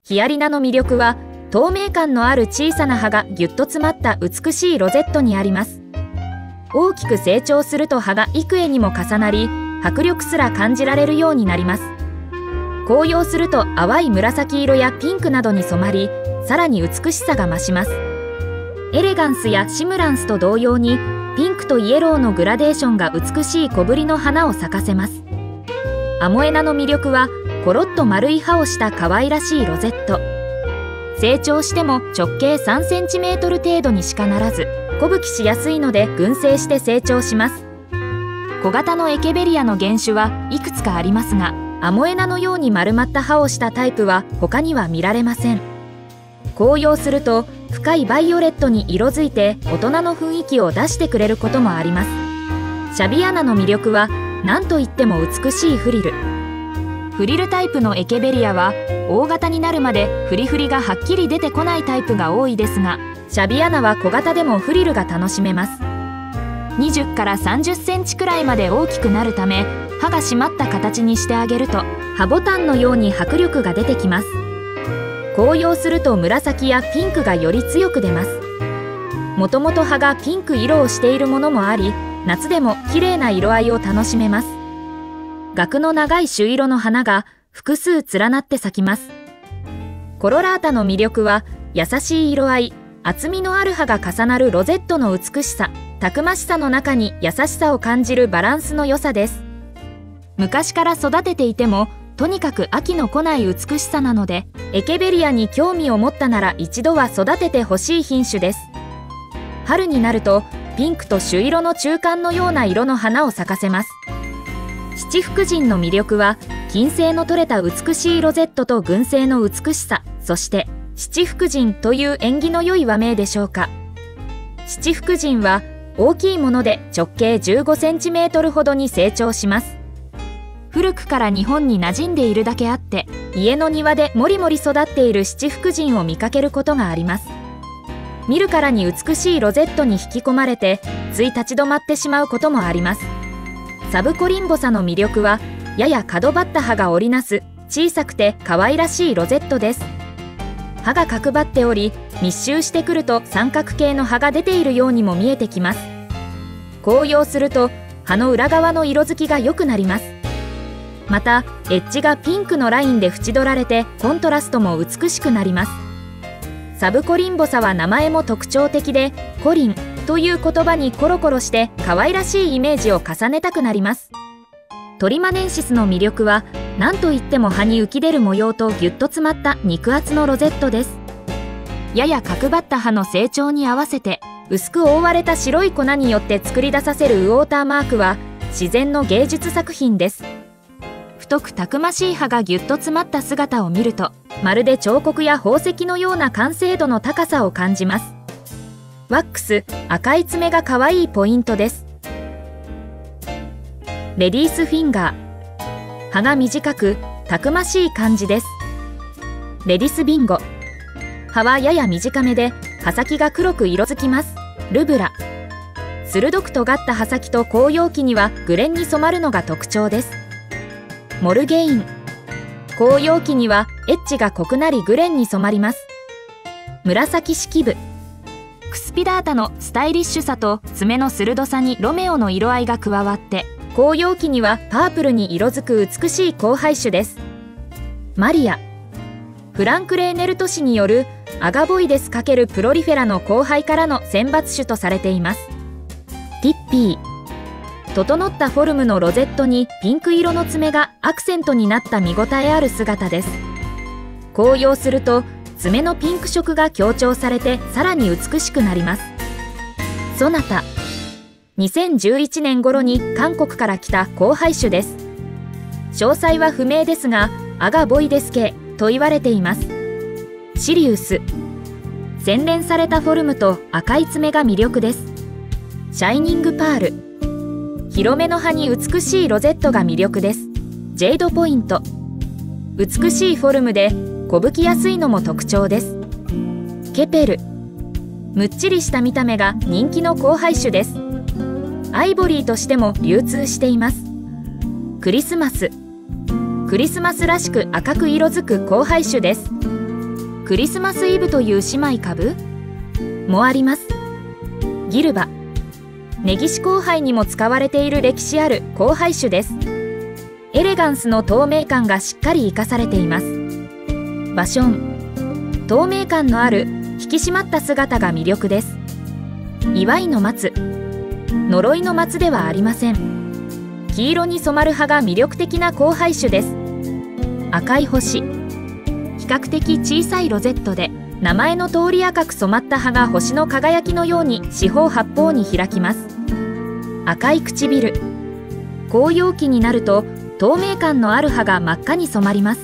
ヒアリナの魅力は透明感のある小さな葉がぎゅっと詰まった美しいロゼットにあります。大きく成長すると葉が幾重にも重なり、迫力すら感じられるようになります。紅葉すると淡い紫色やピンクなどに染まり、さらに美しさが増します。エレガンスやシムランスと同様に、ピンクとイエローのグラデーションが美しい小ぶりの花を咲かせます。アモエナの魅力はコロッと丸い葉をした可愛らしいロゼット。成長しても直径3センチメートル程度にしかならず、小吹きしやすいので群生して成長します。小型のエケベリアの原種はいくつかありますが、アモエナのように丸まった葉をしたタイプは他には見られません。紅葉すると深いバイオレットに色づいて大人の雰囲気を出してくれることもあります。シャビアナの魅力は何といっても美しいフリル。フリルタイプのエケベリアは大型になるまでフリフリがはっきり出てこないタイプが多いですが、シャビアナは小型でもフリルが楽しめます。20から30センチくらいまで大きくなるため、葉が締まった形にしてあげると葉ボタンのように迫力が出てきます。紅葉すると紫やピンクがより強く出ます。もともと葉がピンク色をしているものもあり、夏でも綺麗な色合いを楽しめます。萼の長い朱色の花が複数連なって咲きます。コロラータの魅力は優しい色合い、厚みのある葉が重なるロゼットの美しさ、たくましさの中に優しさを感じるバランスの良さです。昔から育てていてもとにかく飽きのこない美しさなので、エケベリアに興味を持ったなら一度は育ててほしい品種です。春になるとピンクと朱色の中間のような色の花を咲かせます。七福神の魅力は金星の取れた美しいロゼットと群生の美しさ、そして七福神という縁起の良い和名でしょうか。七福神は大きいもので直径15センチメートルほどに成長します。古くから日本に馴染んでいるだけあって、家の庭でもりもり育っている七福神を見かけることがあります。見るからに美しいロゼットに引き込まれて、つい立ち止まってしまうこともあります。サブコリンボサの魅力はやや角張った葉が織りなす小さくて可愛らしいロゼットです。葉が角張っており、密集してくると三角形の葉が出ているようにも見えてきます。紅葉すると葉の裏側の色づきが良くなります。またエッジがピンクのラインで縁取られてコントラストも美しくなります。サブコリンボサは名前も特徴的で、コリンという言葉にコロコロして可愛らしいイメージを重ねたくなります。トリマネンシスの魅力は何といっても葉に浮き出る模様とぎゅっと詰まった肉厚のロゼットです。やや角張った葉の成長に合わせて薄く覆われた白い粉によって作り出させるウォーターマークは自然の芸術作品です。太くたくましい葉がぎゅっと詰まった姿を見ると、まるで彫刻や宝石のような完成度の高さを感じます。ワックス、赤い爪が可愛いポイントです。レディースフィンガー、葉が短くたくましい感じです。レディスビンゴ、葉はやや短めで葉先が黒く色づきます。ルブラ、鋭く尖った葉先と紅葉期にはグレンに染まるのが特徴です。モルゲイン、紅葉期にはエッジが濃くなりグレンに染まります。紫式部、クスピダータのスタイリッシュさと爪の鋭さにロメオの色合いが加わって、紅葉期にはパープルに色づく美しい交配種です。マリア、フランク・レーネルト氏によるアガボイデス×プロリフェラの交配からの選抜種とされています。ティッピー、整ったフォルムのロゼットにピンク色の爪がアクセントになった見応えある姿です。紅葉すると爪のピンク色が強調されてさらに美しくなります。ソナタ、2011年頃に韓国から来た交配種です。詳細は不明ですがアガボイデス系と言われています。シリウス、洗練されたフォルムと赤い爪が魅力です。シャイニングパール、広めの葉に美しいロゼットが魅力です。ジェイドポイント、美しいフォルムで小吹きやすいのも特徴です。ケペル、むっちりした見た目が人気の交配種です。アイボリーとしても流通しています。クリスマス、クリスマスらしく赤く色づく交配種です。 クリスマスイブという姉妹株もあります。ギルバ、根岸交配にも使われている歴史ある交配種です。エレガンスの透明感がしっかり生かされています。バション、透明感のある引き締まった姿が魅力です。祝いの松、呪いの松ではありません。黄色に染まる葉が魅力的な交配種です。赤い星、比較的小さいロゼットで名前の通り赤く染まった葉が星の輝きのように四方八方に開きます。赤い唇、紅葉期になると透明感のある葉が真っ赤に染まります。